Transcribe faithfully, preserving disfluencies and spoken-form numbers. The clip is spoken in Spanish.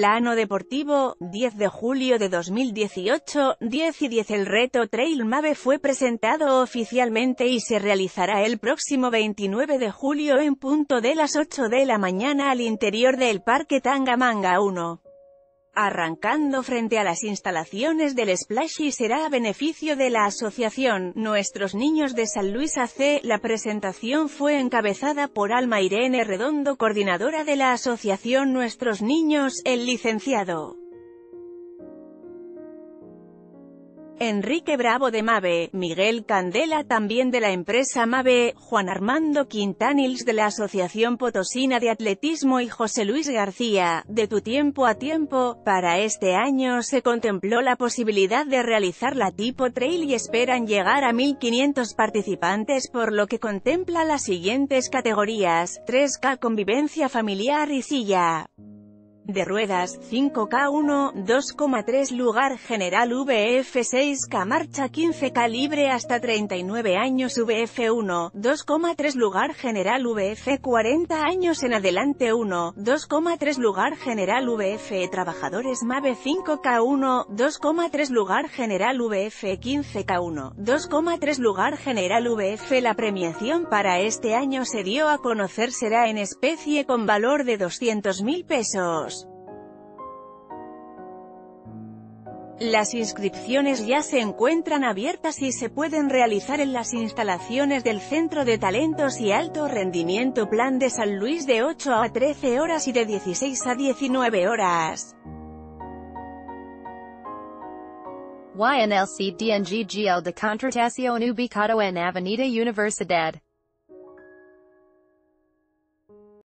Plano deportivo, diez de julio de dos mil dieciocho, diez y diez. El reto Trail Mave fue presentado oficialmente y se realizará el próximo veintinueve de julio en punto de las ocho de la mañana al interior del Parque Tangamanga uno. Arrancando frente a las instalaciones del Splashy será a beneficio de la asociación Nuestros Niños de San Luis A C. La presentación fue encabezada por Alma Irene Redondo, coordinadora de la asociación Nuestros Niños, el licenciado Enrique Bravo de Mave, Miguel Candela también de la empresa Mave, Juan Armando Quintanils de la Asociación Potosina de Atletismo y José Luis García, de Tu Tiempo a Tiempo. Para este año se contempló la posibilidad de realizar la tipo trail y esperan llegar a mil quinientos participantes, por lo que contempla las siguientes categorías: tres K convivencia familiar y silla de ruedas, cinco K uno, dos coma tres lugar general V F, seis K marcha, quince K libre hasta treinta y nueve años V F uno, dos coma tres lugar general V F, cuarenta años en adelante uno, dos coma tres lugar general V F, trabajadores Mave cinco K uno, dos coma tres lugar general V F, quince K uno, dos coma tres lugar general V F. La premiación para este año se dio a conocer será en especie con valor de doscientos mil pesos. Las inscripciones ya se encuentran abiertas y se pueden realizar en las instalaciones del Centro de Talentos y Alto Rendimiento Plan de San Luis de ocho a trece horas y de dieciséis a diecinueve horas. Y N L C D N G G L de Contratación Ubicado en Avenida Universidad